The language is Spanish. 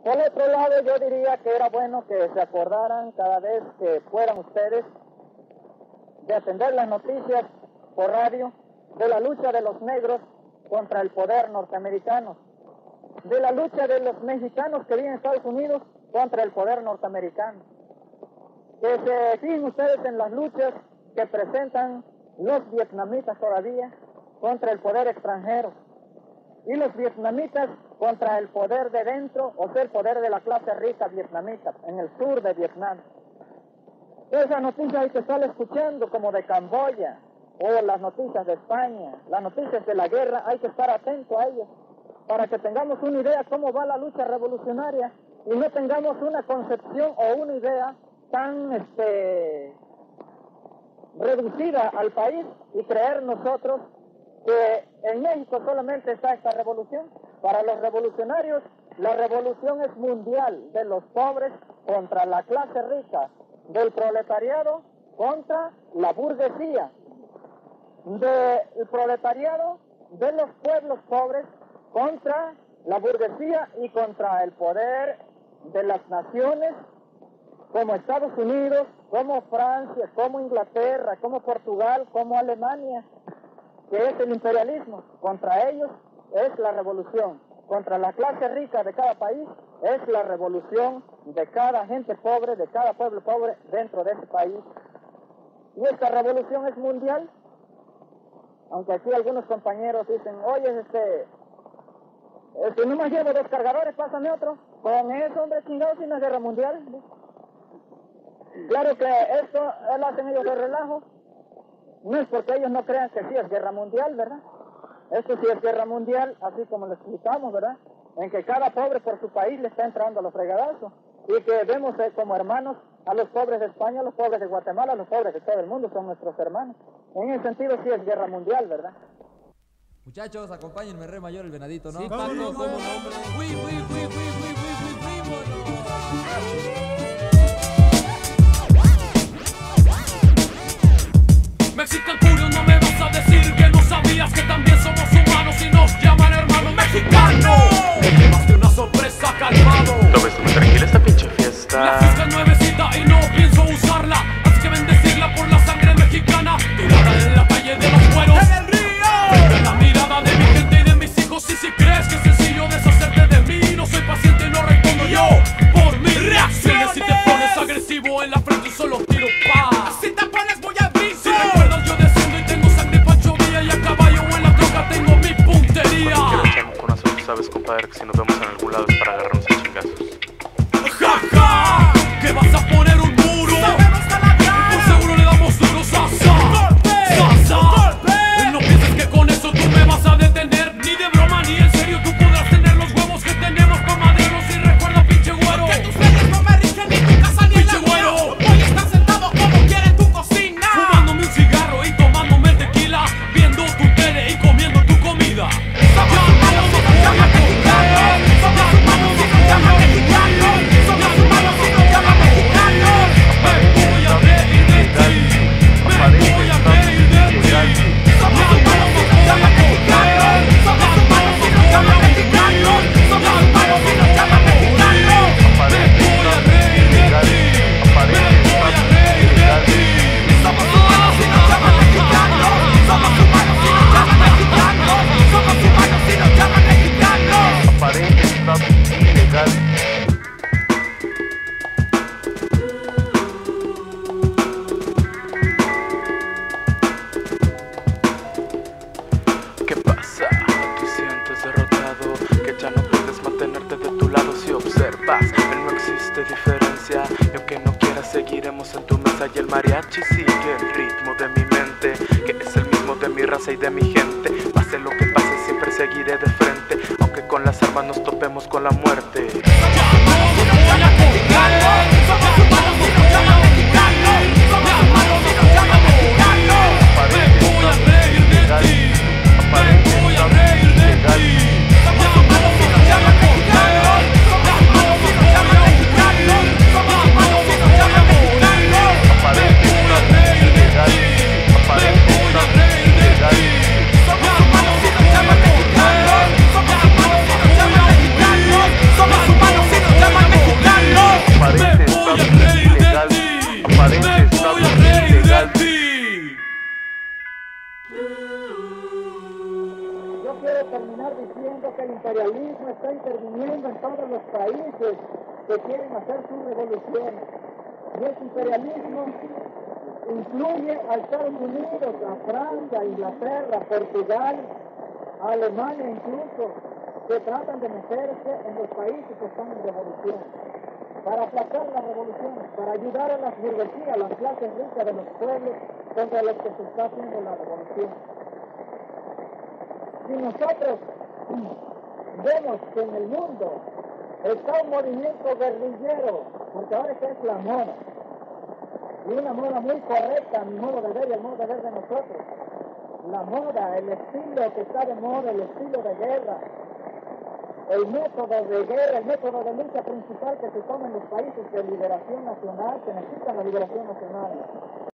Por otro lado, yo diría que era bueno que se acordaran cada vez que puedan ustedes de atender las noticias por radio de la lucha de los negros contra el poder norteamericano, de la lucha de los mexicanos que viven en Estados Unidos contra el poder norteamericano. Que se fijen ustedes en las luchas que presentan los vietnamitas todavía contra el poder extranjero y los vietnamitas contra el poder de dentro, o sea, el poder de la clase rica vietnamita en el sur de Vietnam. Esas noticias hay que estar escuchando, como de Camboya, o las noticias de España, las noticias de la guerra, hay que estar atento a ellas, para que tengamos una idea de cómo va la lucha revolucionaria y no tengamos una concepción o una idea tan reducida al país y creer nosotros que en México solamente está esta revolución. Para los revolucionarios, la revolución es mundial, de los pobres contra la clase rica, del proletariado contra la burguesía, del proletariado de los pueblos pobres contra la burguesía y contra el poder de las naciones como Estados Unidos, como Francia, como Inglaterra, como Portugal, como Alemania, que es el imperialismo. Contra ellos es la revolución. Contra la clase rica de cada país es la revolución de cada gente pobre, de cada pueblo pobre dentro de ese país. Y esta revolución es mundial. Aunque aquí algunos compañeros dicen, oye, no me llevo 2 cargadores, pásame otro. Con eso, hombre, chingados, sin la guerra mundial. Claro que esto lo hacen ellos de relajo. No es porque ellos no crean que sí es guerra mundial, ¿verdad? Esto sí es guerra mundial, así como lo explicamos, ¿verdad? En que cada pobre por su país le está entrando a los fregadazos. Y que vemos como hermanos a los pobres de España, a los pobres de Guatemala, a los pobres de todo el mundo, son nuestros hermanos. En ese sentido sí es guerra mundial, ¿verdad? Muchachos, acompáñenme, Re Mayor, el venadito, ¿no? Sí, Paco, cómo no, hombre. Mexican Curio, no me vas a decir que no sabías que también somos humanos y nos llaman hermanos mexicanos. Me llevaste una sorpresa, calmado. ¿Lo ves muy tranquila esta pinche fiesta? La fiesta es nuevecita y no pienso usarla, así que bendecirla por la sangre mexicana tirada en la calle de los güeros. ¡En el río! Frente a la mirada de mi gente y de mis hijos. Y si crees que es sencillo deshacerte de mí, no soy paciente y no respondo yo por mis reacciones. Si te pones agresivo en la frente solo tiro paz. Si te pones muy aviso. Si recuerdas yo desciendo y tengo sangre Pancho Villa, y a caballo o en la troca tengo mi puntería. Cuando quiero echar un conazo, tú sabes, compadre, que si nos vemos en algún lado es para agarrarnos a chingazos. ¡Ja, ja! ¿Que vas a poner un muro? ¡Sabemos taladrar! Por seguro le damos duro, sasa. ¡Golpe! ¡Sasa! ¡Golpe! No pienses que con eso tú me vas a detener, ni de broma ni en serio tú podrás tener los huevos que tenemos por maderos. Y recuerda, pinche güero, que tus leyes no me rigen ni tu casa ni pinche la mía. güero. Hoy estás sentado como quiere en tu cocina, fumándome un cigarro y tomándome el tequila, viendo tu tele y comiendo tu comida. Somos humanos y nos llaman mexicanos. Somos humanos y nos llaman mexicanos. Somos humanos y nos llaman mexicanos. Me voy a reír de ti. Me voy a reír de ti. Somos humanos y nos llaman mexicanos. Somos humanos y nos llaman mexicanos. Somos humanos y nos llaman mexicanos. Me voy a reír de ti. Me voy a reír de ti. Somos humanos y nos llaman mexicanos. Somos humanos y nos llaman mexicanos. Somos humanos y nos llaman mexicanos. Aparente está ilegal. ¿Qué pasa? Te sientes derrotado, que ya no puedes mantenerte de tu lado. Si observas, no existe diferencia, y aunque no quieras seguiremos en tu mesa. Y el mariachi sigue el ritmo de mi mente, que es el mismo de mi raza y de mi gente. Pase lo que pase, siempre seguiré de frente, aunque con las armas nos topemos con la muerte. Somos humanos y nos llaman mexicanos. mundo que el imperialismo está interviniendo en todos los países que quieren hacer su revolución. Y ese imperialismo incluye a Estados Unidos, a Francia, a Inglaterra, Portugal, a Alemania incluso, que tratan de meterse en los países que están en revolución, para aplacar las revoluciones, para ayudar a las burguesías, a las clases ricas de los pueblos contra los que se está haciendo la revolución. Si nosotros vemos que en el mundo está un movimiento guerrillero, porque ahora esa es la moda, y una moda muy correcta, a mi modo de ver y el modo de ver de nosotros. La moda, el estilo que está de moda, el estilo de guerra, el método de guerra, el método de lucha principal que se toma en los países de liberación nacional, que necesitan la liberación nacional.